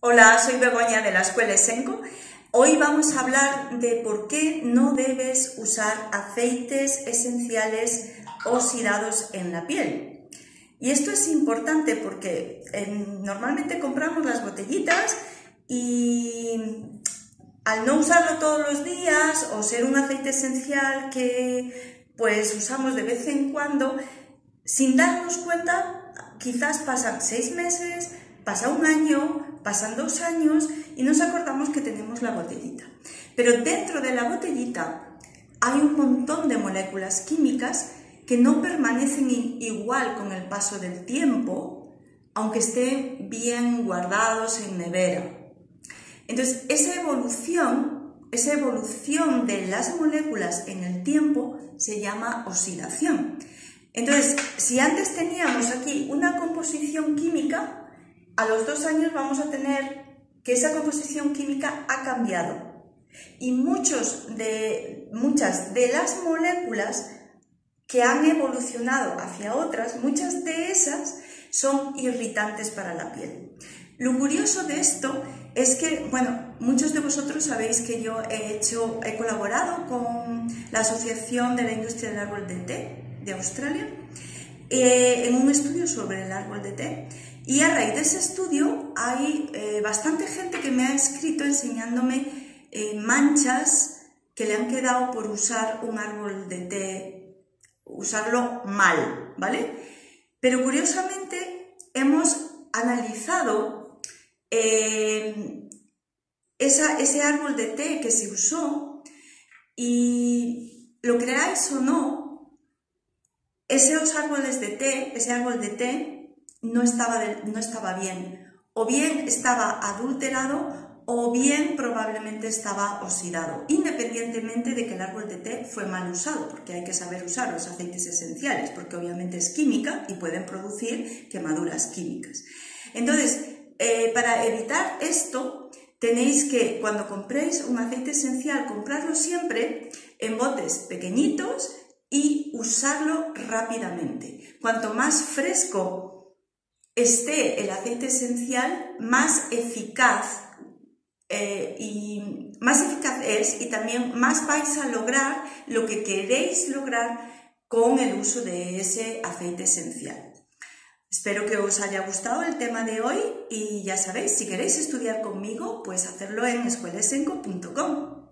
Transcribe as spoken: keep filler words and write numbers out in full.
Hola, soy Begoña de la Escuela Esenco. Hoy vamos a hablar de por qué no debes usar aceites esenciales oxidados en la piel. Y esto es importante porque eh, normalmente compramos las botellitas y al no usarlo todos los días o ser un aceite esencial que pues usamos de vez en cuando, sin darnos cuenta, quizás pasan seis meses, pasa un año, pasan dos años y nos acordamos que tenemos la botellita. Pero dentro de la botellita hay un montón de moléculas químicas que no permanecen igual con el paso del tiempo, aunque estén bien guardados en nevera. Entonces, esa evolución, esa evolución de las moléculas en el tiempo se llama oxidación. Entonces, si antes teníamos aquí una composición química, a los dos años vamos a tener que esa composición química ha cambiado. Y muchos de, muchas de las moléculas que han evolucionado hacia otras, muchas de esas son irritantes para la piel. Lo curioso de esto es que, bueno, muchos de vosotros sabéis que yo he, hecho, he colaborado con la Asociación de la Industria del Árbol de Té de Australia eh, en un estudio sobre el árbol de té. Y a raíz de ese estudio hay eh, bastante gente que me ha escrito enseñándome eh, manchas que le han quedado por usar un árbol de té, usarlo mal, ¿vale? Pero curiosamente hemos analizado eh, esa, ese árbol de té que se usó y lo creáis o no, esos árboles de té, ese árbol de té no estaba, de, no estaba bien, o bien estaba adulterado o bien probablemente estaba oxidado, independientemente de que el árbol de té fue mal usado, porque hay que saber usar los aceites esenciales, porque obviamente es química y pueden producir quemaduras químicas. Entonces, eh, para evitar esto, tenéis que, cuando compréis un aceite esencial, comprarlo siempre en botes pequeñitos y usarlo rápidamente. Cuanto más fresco esté el aceite esencial, más eficaz eh, y más eficaz es y también más vais a lograr lo que queréis lograr con el uso de ese aceite esencial. Espero que os haya gustado el tema de hoy y ya sabéis, si queréis estudiar conmigo, pues hacerlo en escuela esenco punto com.